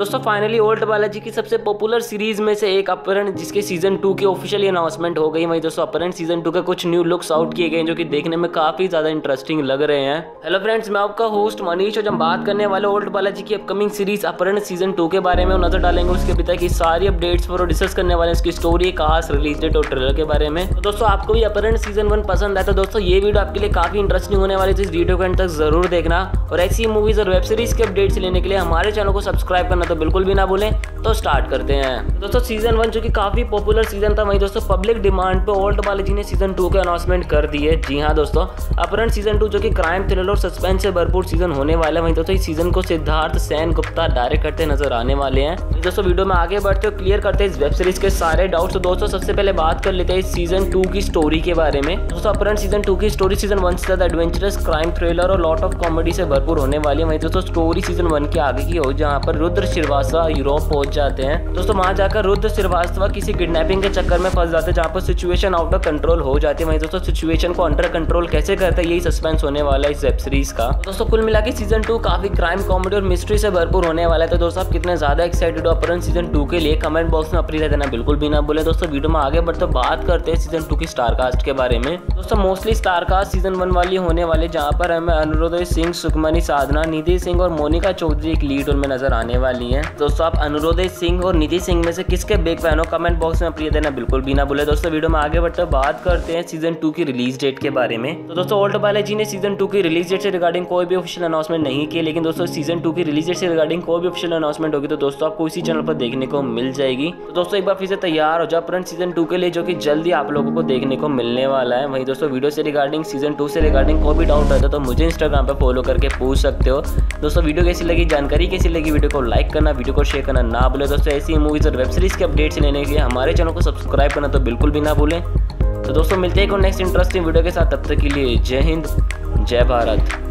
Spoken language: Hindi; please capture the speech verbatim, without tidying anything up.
दोस्तों फाइनली ओल्ड बालाजी की सबसे पॉपुलर सीरीज में से एक अपहरण, जिसके सीजन टू की ऑफिशियली अनाउंसमेंट हो गई। वहीं दोस्तों अपहरण सीजन टू के कुछ न्यू लुक्स आउट किए गए जो कि देखने में काफी ज्यादा इंटरेस्टिंग लग रहे हैं। हेलो फ्रेंड्स, मैं आपका होस्ट मनीष और हम बात करने वाले ओल्ड बालाजी की upcoming series Apharan season two के बारे में नजर डालेंगे। उसके अभी तक की सारी अपडेट्स पर डिस्कस करने वाले इसकी स्टोरी, कास्ट, रिलीज डेट और ट्रेलर के बारे में। तो दोस्तों आपको भी अपहरण सीजन वन पसंद है तो दोस्तों ये वीडियो आपके लिए काफी इंटरेस्टिंग होने वाली है। इस वीडियो को एंड तक जरूर देखना और ऐसी मूवीज और वेब सीरीज के अपडेट्स लेने के लिए हमारे चैनल को सब्सक्राइब करना तो बिल्कुल भी ना भूलें। तो स्टार्ट करते हैं। दोस्तों सीजन वन जो कि काफी पॉपुलर सीजन था, वहीं दोस्तों पब्लिक डिमांड पे ओल्ड बालाजी ने सीजन टू के अनाउंसमेंट कर दी है। जी हाँ दोस्तों, अपहरण सीजन टू जो कि क्राइम, थ्रिलर और सस्पेंस से भरपूर सीजन होने वाला है। वहीं दोस्तों इस सीजन को सिद्धार्थ सेन गुप्ता डायरेक्ट करते नजर आने वाले हैं। दोस्तों वीडियो में आगे बढ़ते हो क्लियर करते हैं इस वेब सीरीज के सारे डाउट्स। तो दोस्तों सबसे पहले बात कर लेते हैं इस सीजन टू की स्टोरी के बारे में। दोस्तों अपहरण सीजन टू की स्टोरी सीजन वन से ज्यादा एडवेंचरस, क्राइम, थ्रिलर और लॉट ऑफ कॉमेडी से भरपूर होने वाली है। वहीं दोस्तों स्टोरी सीजन वन के आगे की हो, जहाँ पर रुद्र श्रीवास्तव यूरोप पहुंच जाते हैं। दोस्तों वहां जाकर रुद्र श्रीवास्तव किसी किडनैपिंग के चक्कर में फंस जाते हैं, जहां पर सिचुएशन आउट ऑफ कंट्रोल हो जाती है। वहीं दोस्तों सिचुएशन को अंडर कंट्रोल कैसे करते हैं यही सस्पेंस होने वाला है इस वेब सीरीज का। दोस्तों कुल मिला के सीजन टू काफी क्राइम, कॉमेडी और मिस्ट्री से भरपूर होने वाला है। तो दोस्तों आप कितने ज्यादा एक्साइटेड हो अपहरण सीजन टू के लिए, कमेंट बॉक्स में अपनी राय देना बिल्कुल भी ना भूलें। दोस्तों वीडियो में आगे बढ़ते बात करते हैं सीजन टू की स्टार कास्ट के बारे में। दोस्तों mostly star cast season one वाली होने वाले, जहाँ पर हमें अनुरोध सिंह, सुखमनी साधना, निधि सिंह और मोनिका चौधरी एक लीड रोल में नजर आने वाली है। दोस्तों आप अनुरोध सिंह और निधि सिंह में से किसके बिग फैन हो, कमेंट बॉक्स में अपनी देना बिल्कुल भी ना भूले। दोस्तों वीडियो में आगे बढ़ते बात करते हैं सीजन टू की रिलीज डेट के बारे में। तो दोस्तों ओल्ड बालाजी ने सीजन टू की रिलीज डेट से रिगार्डिंग कोई भी ऑफिशियल अनाउंसमेंट नहीं की, लेकिन दोस्तों सीजन टू की रिलीज डेट से रिगार्डिंग कोई भी ऑफिशियल अनाउंसमेंट होगी तो दोस्तों आपको इसी चैनल पर देखने को मिल जाएगी। तो दोस्तों एक बार फिर से तैयार हो जाओ अपहरण सीजन टू के लिए, जो कि जल्दी आप लोगों को देखने को मिलने वाला है। वहीं दोस्तों वीडियो से रिगार्डिंग सीजन टू से रिगार्डिंग कोई भी डाउट रहता है तो मुझे इंस्टाग्राम पर फॉलो करके पूछ सकते हो। दोस्तों वीडियो कैसी लगी, जानकारी कैसी लगी, वीडियो को लाइक करना, वीडियो को शेयर करना ना भूले। दोस्तों ऐसी मूवीज और वेब सीरीज के अपडेट्स लेने के लिए हमारे चैनल को सब्सक्राइब करना तो बिल्कुल भी ना भूलें। तो दोस्तों मिलते हैं एक और नेक्स्ट इंटरेस्टिंग वीडियो के साथ, तब तक के लिए जय हिंद, जय भारत।